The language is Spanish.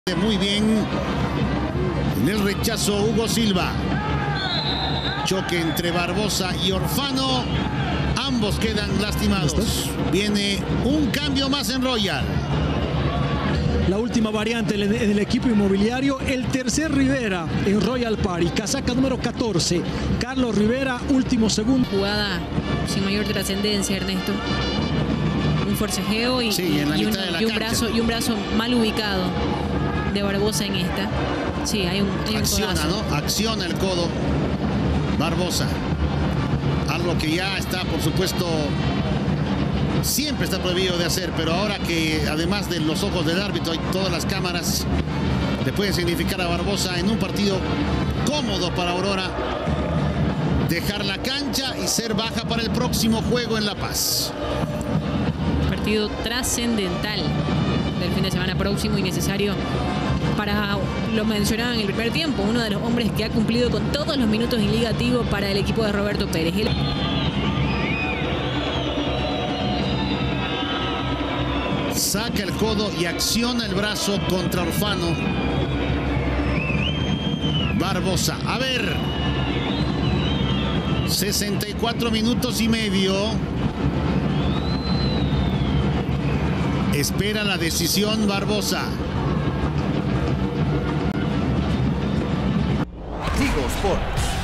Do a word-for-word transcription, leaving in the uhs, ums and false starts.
Muy bien. En el rechazo Hugo Silva. Choque entre Barbosa y Orfano. Ambos quedan lastimados. Viene un cambio más en Royal. La última variante en el equipo inmobiliario, el tercer Rivera en Royal Party, casaca número catorce. Carlos Rivera, último segundo. Jugada sin mayor trascendencia, Ernesto. Un forcejeo y, sí, en la y, mitad un, de la y, un cancha. brazo, y un brazo mal ubicado de Barbosa en esta. Sí, hay un, hay un Acciona, codazo. ¿no? Acciona el codo Barbosa. Algo que ya está, por supuesto, siempre está prohibido de hacer, pero ahora que además de los ojos del árbitro y todas las cámaras le pueden significar a Barbosa en un partido cómodo para Aurora dejar la cancha y ser baja para el próximo juego en La Paz. Partido trascendental del fin de semana próximo y necesario para, lo mencionaba en el primer tiempo, uno de los hombres que ha cumplido con todos los minutos en Liga Tigo para el equipo de Roberto Pérez. El... Saca el codo y acciona el brazo contra Orfano. Barbosa. A ver. sesenta y cuatro minutos y medio. Espera la decisión Barbosa. Tigo Sports.